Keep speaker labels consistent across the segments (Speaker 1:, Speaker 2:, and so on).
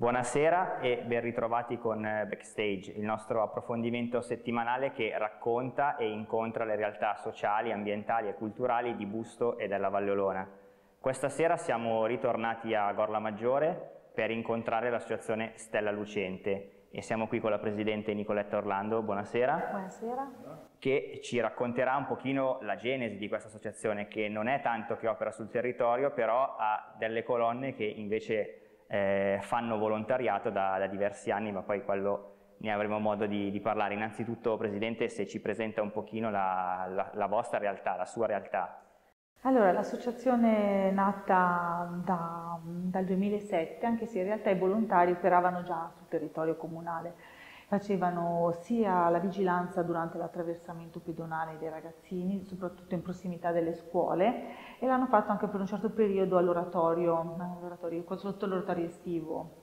Speaker 1: Buonasera e ben ritrovati con Backstage, il nostro approfondimento settimanale che racconta e incontra le realtà sociali, ambientali e culturali di Busto e della Valle Olona. Questa sera siamo ritornati a Gorla Maggiore per incontrare l'associazione Stella Lucente e siamo qui con la presidente Nicoletta Orlando. Buonasera.
Speaker 2: Buonasera.
Speaker 1: Che ci racconterà un pochino la genesi di questa associazione, che non è tanto che opera sul territorio, però ha delle colonne che invece fanno volontariato da diversi anni, ma poi quello ne avremo modo di parlare. Innanzitutto, Presidente, se ci presenta un pochino la vostra realtà, la sua realtà.
Speaker 2: Allora, l'associazione è nata dal 2007, anche se in realtà i volontari operavano già sul territorio comunale. Facevano sia la vigilanza durante l'attraversamento pedonale dei ragazzini, soprattutto in prossimità delle scuole, e l'hanno fatto anche per un certo periodo all'oratorio, sotto l'oratorio estivo.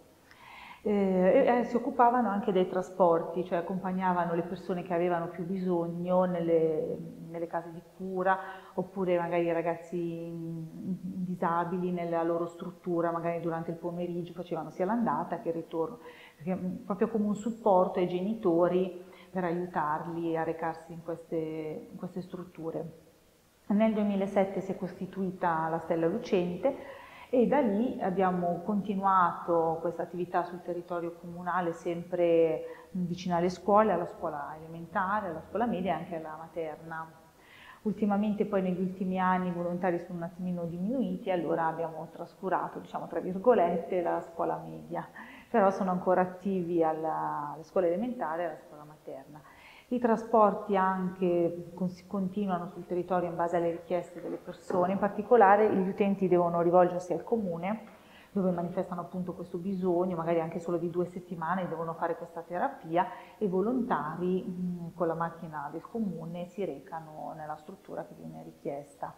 Speaker 2: Si occupavano anche dei trasporti, cioè accompagnavano le persone che avevano più bisogno nelle case di cura, oppure magari i ragazzi disabili nella loro struttura, magari durante il pomeriggio facevano sia l'andata che il ritorno, perché, proprio come un supporto ai genitori per aiutarli a recarsi in queste strutture. Nel 2007 si è costituita la Stella Lucente e da lì abbiamo continuato questa attività sul territorio comunale, sempre vicino alle scuole, alla scuola elementare, alla scuola media e anche alla materna. Ultimamente poi negli ultimi anni i volontari sono un attimino diminuiti, allora abbiamo trascurato, diciamo tra virgolette, la scuola media, però sono ancora attivi alla scuola elementare e alla scuola materna. I trasporti anche continuano sul territorio in base alle richieste delle persone, in particolare gli utenti devono rivolgersi al comune dove manifestano appunto questo bisogno, magari anche solo di 2 settimane devono fare questa terapia e i volontari con la macchina del comune si recano nella struttura che viene richiesta.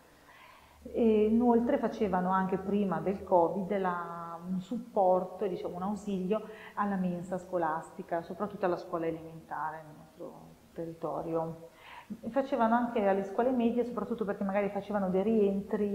Speaker 2: E inoltre facevano anche prima del Covid un supporto, diciamo un ausilio alla mensa scolastica, soprattutto alla scuola elementare nel nostro territorio. Facevano anche alle scuole medie, soprattutto perché magari facevano dei rientri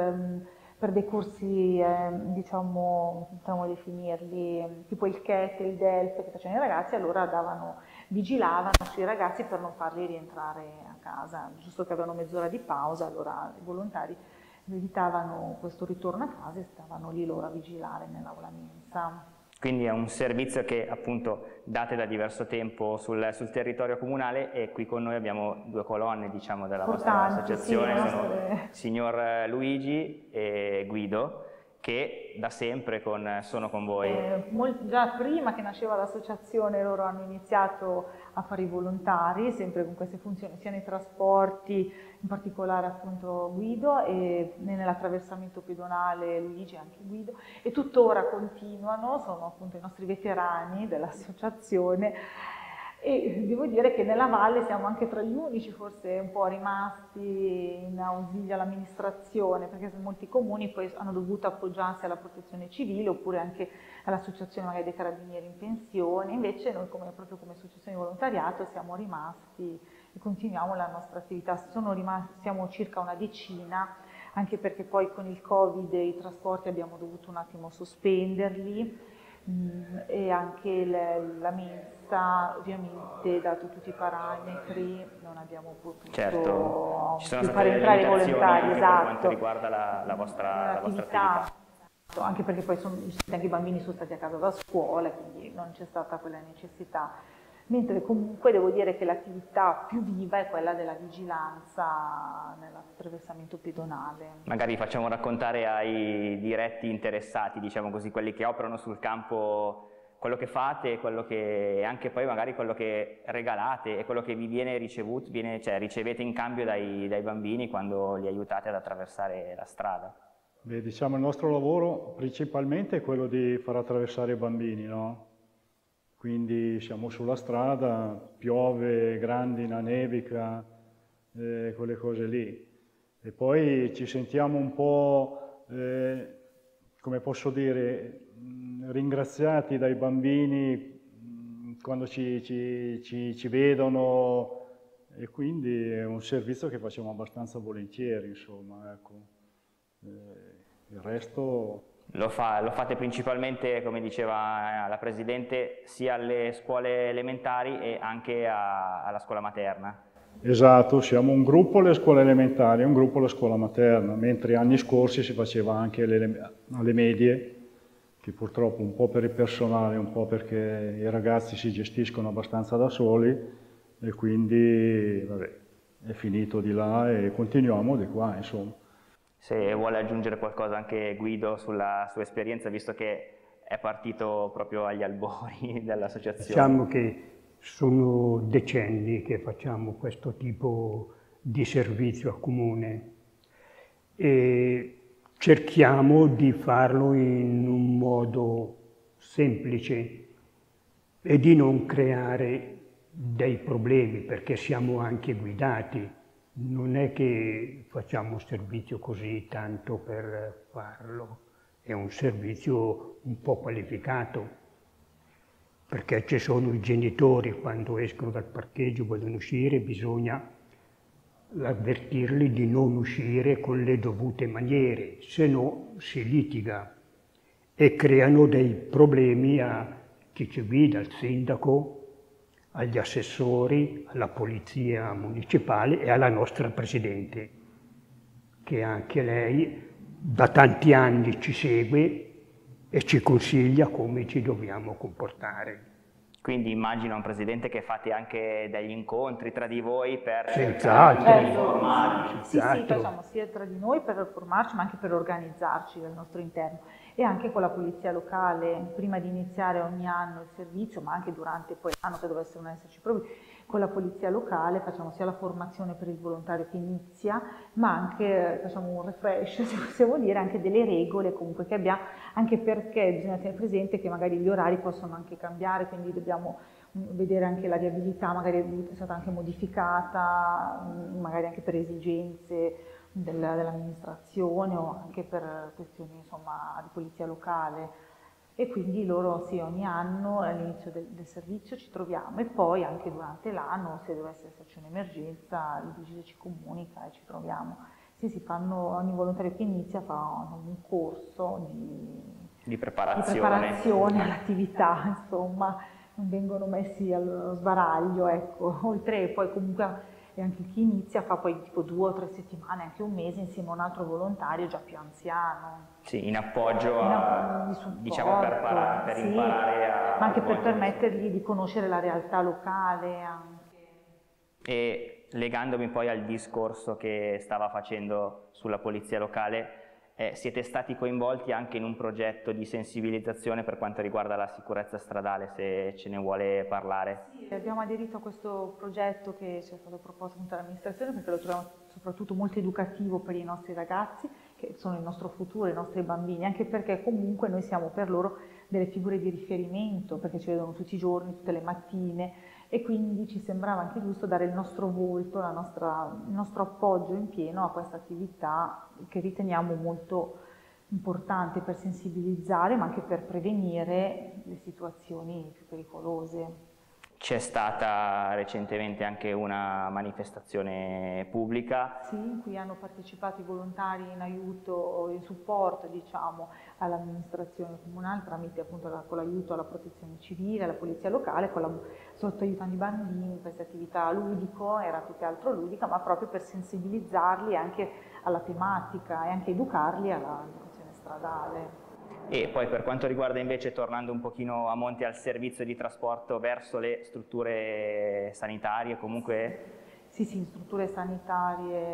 Speaker 2: per dei corsi, diciamo, possiamo definirli, tipo il CHET, il DELF che facevano i ragazzi, allora vigilavano sui ragazzi per non farli rientrare a casa, giusto che avevano mezz'ora di pausa, allora i volontari evitavano questo ritorno a casa e stavano lì loro a vigilare nell'aula mensa.
Speaker 1: Quindi è un servizio che appunto date da diverso tempo sul territorio comunale, e qui con noi abbiamo 2 colonne, diciamo, della vostra associazione,
Speaker 2: sì,
Speaker 1: sono signor Luigi e Guido, che da sempre sono con voi.
Speaker 2: Già prima che nasceva l'associazione loro hanno iniziato a fare i volontari, sempre con queste funzioni, sia nei trasporti, in particolare appunto Guido, e nell'attraversamento pedonale Luigi e anche Guido, e tuttora continuano, sono appunto i nostri veterani dell'associazione. E devo dire che nella valle siamo anche tra gli unici forse un po' rimasti in ausilio all'amministrazione, perché molti comuni poi hanno dovuto appoggiarsi alla protezione civile oppure anche all'associazione magari dei carabinieri in pensione. Invece noi proprio come associazione di volontariato siamo rimasti e continuiamo la nostra attività. Siamo circa una decina, anche perché poi con il Covid i trasporti abbiamo dovuto un attimo sospenderli. E anche la mensa, ovviamente, dato tutti i parametri, non abbiamo potuto fare entrare i volontari,
Speaker 1: per quanto riguarda la vostra attività.
Speaker 2: Anche perché poi anche i bambini sono stati a casa da scuola, quindi non c'è stata quella necessità. Mentre comunque devo dire che l'attività più viva è quella della vigilanza nell'attraversamento pedonale.
Speaker 1: Magari facciamo raccontare ai diretti interessati, diciamo così, quelli che operano sul campo, quello che fate, e anche poi magari quello che regalate e quello che vi viene ricevuto, cioè ricevete in cambio dai bambini quando li aiutate ad attraversare la strada.
Speaker 3: Beh, diciamo il nostro lavoro principalmente è quello di far attraversare i bambini, no? Quindi siamo sulla strada, piove, grandina, nevica, quelle cose lì. E poi ci sentiamo un po', come posso dire, ringraziati dai bambini quando ci vedono, e quindi è un servizio che facciamo abbastanza volentieri, insomma, ecco. Il resto
Speaker 1: Lo fate principalmente, come diceva la Presidente, sia alle scuole elementari e anche alla scuola materna.
Speaker 3: Esatto, siamo un gruppo alle scuole elementari e un gruppo alla scuola materna, mentre anni scorsi si faceva anche alle medie, che purtroppo un po' per il personale, un po' perché i ragazzi si gestiscono abbastanza da soli e quindi vabbè, è finito di là e continuiamo di qua, insomma.
Speaker 1: Se vuole aggiungere qualcosa anche Guido sulla sua esperienza, visto che è partito proprio agli albori dell'associazione.
Speaker 4: Diciamo che sono decenni che facciamo questo tipo di servizio al comune e cerchiamo di farlo in un modo semplice e di non creare dei problemi, perché siamo anche guidati. Non è che facciamo un servizio così tanto per farlo, è un servizio un po' qualificato, perché ci sono i genitori, quando escono dal parcheggio vogliono uscire, bisogna avvertirli di non uscire con le dovute maniere, se no si litiga e creano dei problemi a chi ci guida, al sindaco, agli assessori, alla polizia municipale e alla nostra Presidente, che anche lei da tanti anni ci segue e ci consiglia come ci dobbiamo comportare.
Speaker 1: Quindi immagino, un Presidente, che fate anche degli incontri tra di voi per
Speaker 4: Senz'altro.
Speaker 1: informarvi.
Speaker 2: Sì, facciamo sia tra di noi per formarci, ma anche per organizzarci al nostro interno. E anche con la polizia locale, prima di iniziare ogni anno il servizio, ma anche durante poi l'anno, se dovessero esserci problemi, con la polizia locale facciamo sia la formazione per il volontario che inizia, ma anche facciamo un refresh, se possiamo dire, anche delle regole comunque che abbiamo, anche perché bisogna tenere presente che magari gli orari possono anche cambiare, quindi dobbiamo vedere anche la viabilità, magari è stata anche modificata, magari anche per esigenze dell'amministrazione o anche per questioni insomma di polizia locale. E quindi loro sì, ogni anno all'inizio del servizio ci troviamo e poi anche durante l'anno, se dovesse esserci un'emergenza, il vigile ci comunica e ci troviamo. Sì, si fanno, ogni volontario che inizia fa un corso
Speaker 1: di preparazione
Speaker 2: all'attività, insomma, non vengono messi allo sbaraglio, ecco. Oltre poi comunque e anche chi inizia fa poi tipo 2 o 3 settimane, anche un mese insieme a un altro volontario già più anziano.
Speaker 1: Sì, in appoggio
Speaker 2: di supporto,
Speaker 1: diciamo per
Speaker 2: sì,
Speaker 1: imparare a...
Speaker 2: ma anche per permettergli di conoscere la realtà locale. Anche.
Speaker 1: E legandomi poi al discorso che stava facendo sulla polizia locale, siete stati coinvolti anche in un progetto di sensibilizzazione per quanto riguarda la sicurezza stradale, se ce ne vuole parlare?
Speaker 2: Sì, abbiamo aderito a questo progetto che ci è stato proposto dall'amministrazione perché lo troviamo soprattutto molto educativo per i nostri ragazzi, che sono il nostro futuro, i nostri bambini, anche perché comunque noi siamo per loro delle figure di riferimento, perché ci vedono tutti i giorni, tutte le mattine, e quindi ci sembrava anche giusto dare il nostro volto, il nostro appoggio in pieno a questa attività che riteniamo molto importante per sensibilizzare, ma anche per prevenire le situazioni più pericolose.
Speaker 1: C'è stata recentemente anche una manifestazione pubblica.
Speaker 2: Sì, in cui hanno partecipato i volontari in aiuto, in supporto, diciamo, all'amministrazione comunale tramite appunto con l'aiuto alla protezione civile, alla polizia locale, sotto aiutando i bambini in questa attività ludico, era più che altro ludica, ma proprio per sensibilizzarli anche alla tematica e anche educarli all'educazione stradale.
Speaker 1: E poi per quanto riguarda invece, tornando un pochino a monte, al servizio di trasporto verso le strutture sanitarie, comunque...
Speaker 2: Sì, strutture sanitarie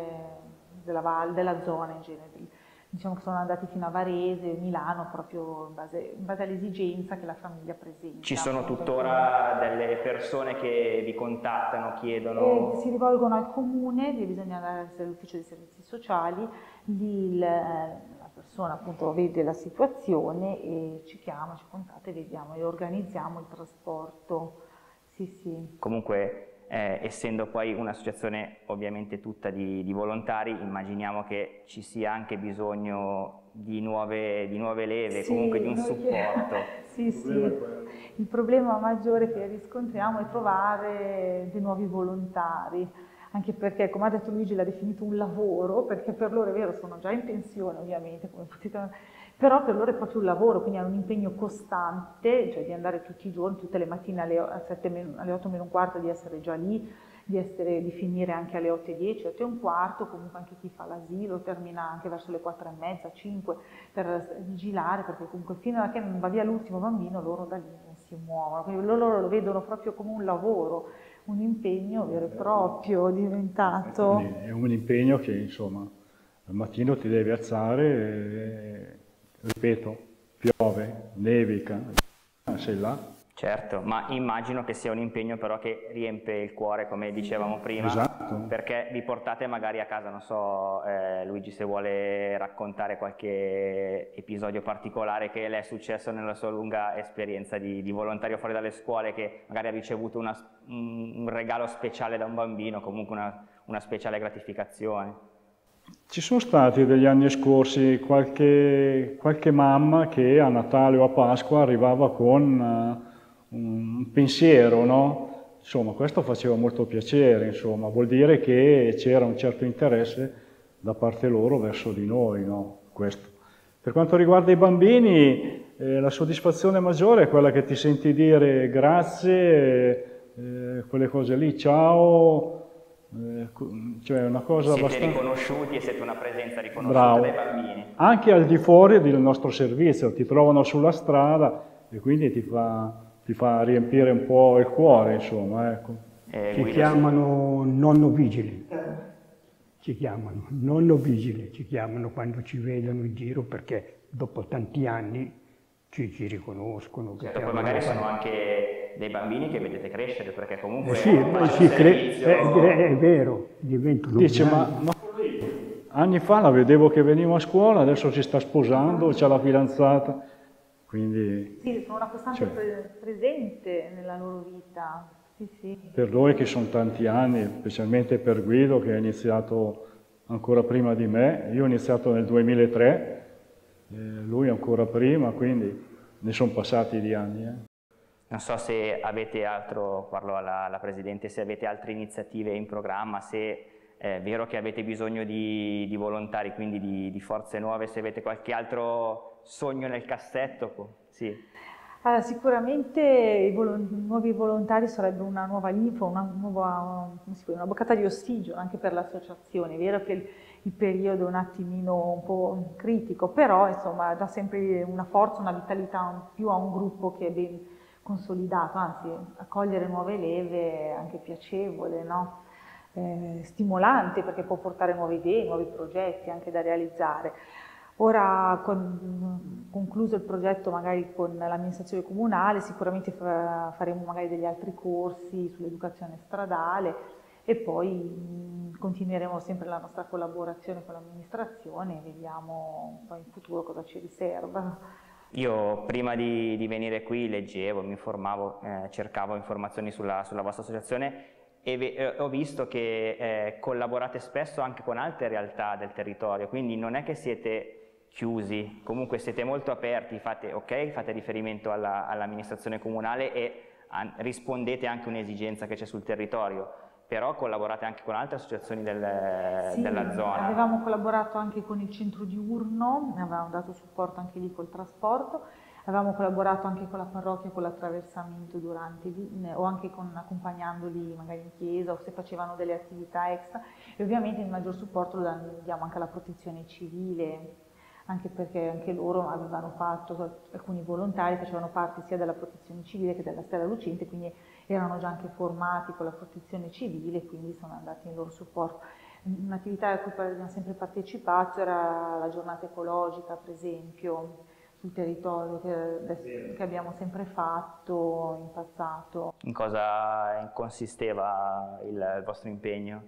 Speaker 2: della zona in genere. Diciamo che sono andati fino a Varese, Milano, proprio in base all'esigenza che la famiglia presenta.
Speaker 1: Ci sono tuttora delle persone che vi contattano, chiedono...
Speaker 2: Si rivolgono al comune, bisogna andare all'ufficio dei servizi sociali, lì la persona appunto vede la situazione e ci chiama, ci contatta e vediamo e organizziamo il trasporto. Sì.
Speaker 1: Comunque, essendo poi un'associazione ovviamente tutta di volontari, immaginiamo che ci sia anche bisogno di nuove leve, sì, comunque di un supporto.
Speaker 2: Sì. Il problema maggiore che riscontriamo è trovare dei nuovi volontari, anche perché, come ha detto Luigi, l'ha definito un lavoro, perché per loro è vero, sono già in pensione ovviamente, come potete, però per loro è proprio un lavoro, quindi hanno un impegno costante, cioè di andare tutti i giorni, tutte le mattine alle 8 meno un quarto, di essere già lì, di finire anche alle 8:10, 8 e un quarto, comunque anche chi fa l'asilo termina anche verso le 4 e mezza, 5 per vigilare, perché comunque fino a che non va via l'ultimo bambino loro da lì non si muovono, quindi loro lo vedono proprio come un lavoro, un impegno vero e proprio diventato.
Speaker 3: È un impegno che insomma al mattino ti devi alzare e, ripeto, piove, nevica, sei là.
Speaker 1: Certo, ma immagino che sia un impegno però che riempie il cuore, come dicevamo prima,
Speaker 3: Esatto.
Speaker 1: perché vi portate magari a casa, non so, Luigi, se vuole raccontare qualche episodio particolare che le è successo nella sua lunga esperienza di volontario fuori dalle scuole, che magari ha ricevuto un regalo speciale da un bambino, comunque una speciale gratificazione.
Speaker 3: Ci sono stati degli anni scorsi qualche mamma che a Natale o a Pasqua arrivava con un pensiero, no? Insomma, questo faceva molto piacere, insomma, vuol dire che c'era un certo interesse da parte loro verso di noi, no? Questo. Per quanto riguarda i bambini, la soddisfazione maggiore è quella che ti senti dire grazie, quelle cose lì, ciao, cioè una cosa
Speaker 1: siete
Speaker 3: abbastanza...
Speaker 1: riconosciuti e siete una presenza riconosciuta
Speaker 3: Bravo.
Speaker 1: dai bambini.
Speaker 3: Anche al di fuori del nostro servizio, ti trovano sulla strada e quindi ti fa riempire un po' il cuore, insomma, ecco.
Speaker 4: Ci chiamano nonno vigile, ci chiamano quando ci vedono in giro, perché dopo tanti anni ci riconoscono.
Speaker 1: Certo, poi magari sono anche dei bambini che vedete crescere, perché comunque
Speaker 4: è vero, diventano.
Speaker 3: Dice, ma anni fa la vedevo che veniva a scuola, adesso si sta sposando, c'ha la fidanzata, quindi...
Speaker 2: Sì, sono una costante presente nella loro vita. Sì.
Speaker 3: Per noi che sono tanti anni, specialmente per Guido che ha iniziato ancora prima di me, io ho iniziato nel 2003, lui ancora prima, quindi ne sono passati di anni.
Speaker 1: Non so se avete altro, parlo alla Presidente, se avete altre iniziative in programma, se è vero che avete bisogno di volontari, quindi di forze nuove, se avete qualche altro sogno nel cassetto. Sì.
Speaker 2: Allora, sicuramente i nuovi volontari sarebbe una nuova linfa, una boccata di ossigeno anche per l'associazione. È vero che il periodo è un attimino un po' critico, però insomma dà sempre una forza, una vitalità più a un gruppo che è ben consolidato, anzi accogliere nuove leve è anche piacevole, no? Stimolante perché può portare nuove idee, nuovi progetti anche da realizzare. Ora, concluso il progetto magari con l'amministrazione comunale, sicuramente faremo magari degli altri corsi sull'educazione stradale e poi continueremo sempre la nostra collaborazione con l'amministrazione e vediamo poi in futuro cosa ci riserva.
Speaker 1: Io prima di venire qui leggevo, mi informavo, cercavo informazioni sulla vostra associazione e ho visto che collaborate spesso anche con altre realtà del territorio, quindi non è che siete chiusi, comunque siete molto aperti, fate riferimento all'amministrazione comunale e rispondete anche a un'esigenza che c'è sul territorio, però collaborate anche con altre associazioni della zona.
Speaker 2: Avevamo collaborato anche con il centro diurno, avevamo dato supporto anche lì col trasporto, avevamo collaborato anche con la parrocchia, con l'attraversamento o anche accompagnandoli magari in chiesa o se facevano delle attività extra e ovviamente il maggior supporto lo diamo anche alla protezione civile, anche perché anche loro avevano fatto, alcuni volontari facevano parte sia della protezione civile che della Stella Lucente, quindi erano già anche formati con la protezione civile, quindi sono andati in loro supporto. Un'attività a cui abbiamo sempre partecipato era la giornata ecologica, per esempio, sul territorio che abbiamo sempre fatto in passato.
Speaker 1: In cosa consisteva il vostro impegno?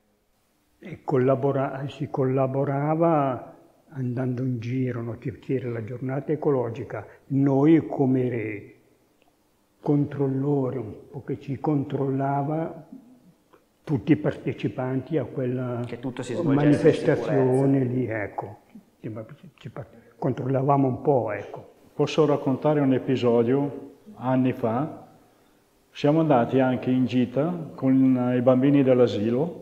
Speaker 4: Si collaborava andando in giro, no? C'era la giornata ecologica, noi come controllori, un po' che ci controllava tutti i partecipanti a quella manifestazione lì, ecco. Controllavamo un po', ecco.
Speaker 3: Posso raccontare un episodio? Anni fa siamo andati anche in gita con i bambini dell'asilo,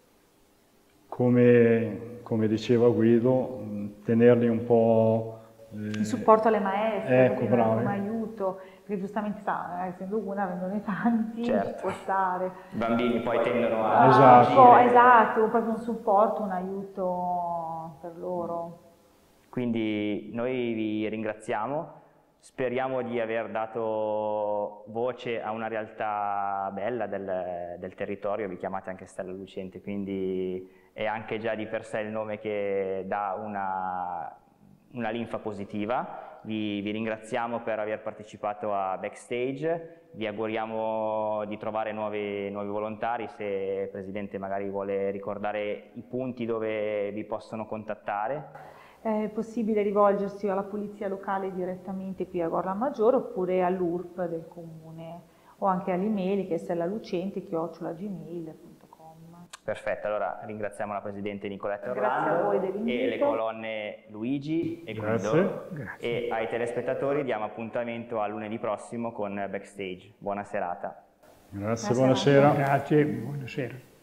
Speaker 3: come diceva Guido, tenerli un po'
Speaker 2: Il supporto alle maestre,
Speaker 3: ecco,
Speaker 2: quindi
Speaker 3: bravo.
Speaker 2: un aiuto, perché giustamente essendo una vengono in tanti,
Speaker 1: Certo.
Speaker 2: ci può stare.
Speaker 1: I bambini poi tendono a
Speaker 3: Esatto.
Speaker 2: Esatto, proprio un supporto, un aiuto per loro.
Speaker 1: Quindi noi vi ringraziamo, speriamo di aver dato voce a una realtà bella del territorio, vi chiamate anche Stella Lucente, quindi è anche già di per sé il nome che dà una linfa positiva. Vi ringraziamo per aver partecipato a Backstage, vi auguriamo di trovare nuovi volontari, se il Presidente magari vuole ricordare i punti dove vi possono contattare.
Speaker 2: È possibile rivolgersi alla polizia locale direttamente qui a Gorla Maggiore oppure all'URP del comune o anche all'email che è stellalucenti@gmail.com.
Speaker 1: Perfetto, allora ringraziamo la Presidente Nicoletta
Speaker 2: Grazie a voi
Speaker 1: Orlando
Speaker 2: dell'invito.
Speaker 1: e le colonne Luigi e Guido.
Speaker 3: Grazie.
Speaker 1: E ai telespettatori diamo appuntamento a lunedì prossimo con Backstage. Buona serata.
Speaker 3: Grazie,
Speaker 2: Buonasera.
Speaker 3: buonasera.
Speaker 4: Grazie, buonasera.